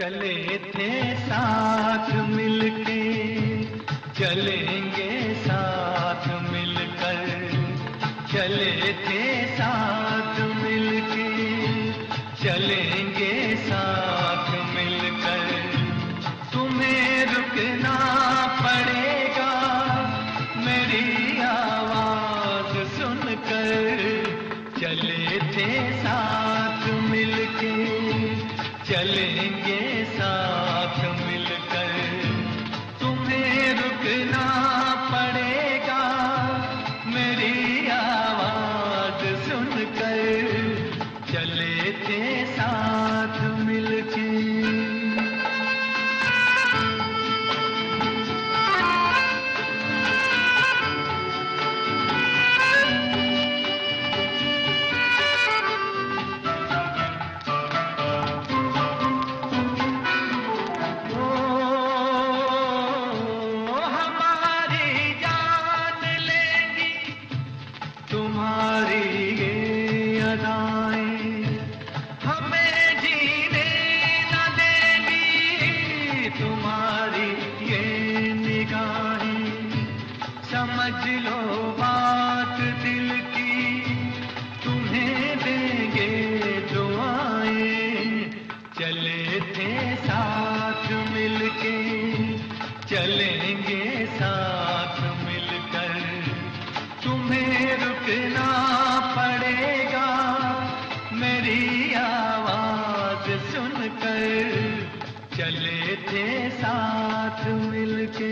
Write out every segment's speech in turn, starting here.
चले थे साथ मिलके, चलेंगे साथ मिलकर। चले थे साथ मिलके, चलेंगे साथ मिलकर। तुम्हें रुकना पड़ेगा मेरी आवाज सुनकर। चले थे साथ मिलके, चलेंगे साथ मिलकर। तुम्हें रुकना पड़ेगा मेरी आवाज सुनकर। चले थे साथ मिलके। तुम्हारी ये अदाएं हमें जीने न देंगी, तुम्हारी ये निगाहें समझ लो बात दिल की, तुम्हें देंगे दुआएं। चले थे साथ मिलके, चलेंगे साथ मिलकर। तुम्हें रुकना पड़ेगा मेरी आवाज सुनकर। चले थे साथ मिलके।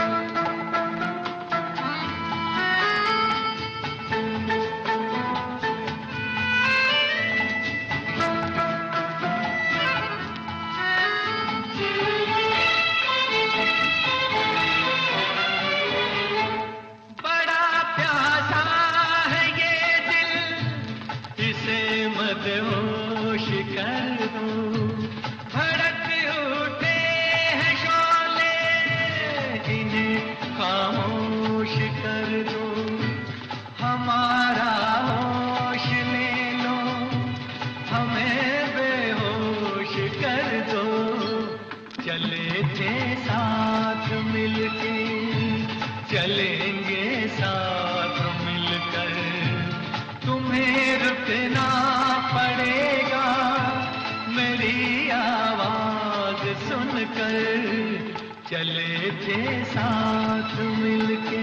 मदहोश कर दो, भड़क उठे हैं शोले, इन्हें खामोश कर दो। हमारा होश ले लो, हमें बेहोश कर दो। चले थे साथ मिलके, चलेंगे साथ मिलकर। तुम्हें रुकना पड़ेगा मेरी आवाज सुनकर। चले थे साथ मिलके।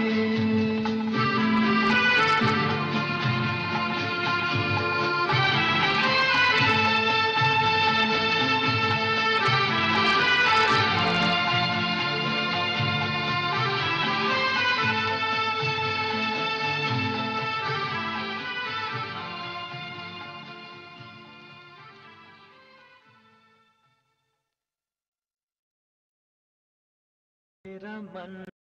मेरा मन